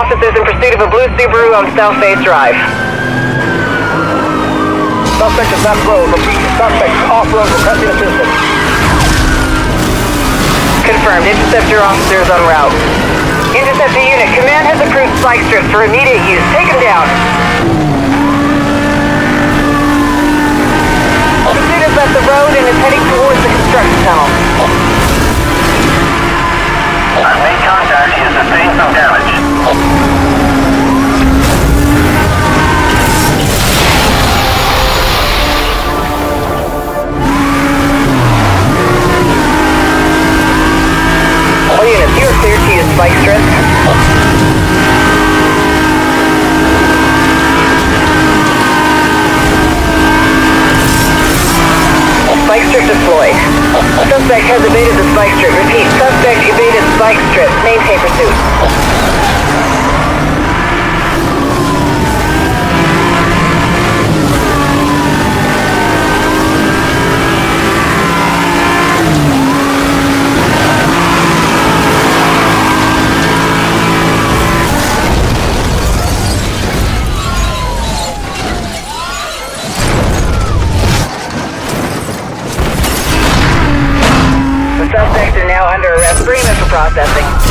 Officers in pursuit of a blue Subaru on South Face Drive. Suspect is left road. Repeat, suspect off-road requesting assistance. Confirmed. Interceptor officers en route. Interceptor unit, command has approved spike strips for immediate use. Take them down. Pursuit has left the road and is heading towards the construction tunnel. I've made contact. He has sustained some damage. All units, you are cleared to use spike strips. Spike strip deployed. Suspect has evaded the spike strip. Repeat, suspect evaded spike strip. Maintain pursuit. Suspects are now under arrest. Bring them for processing.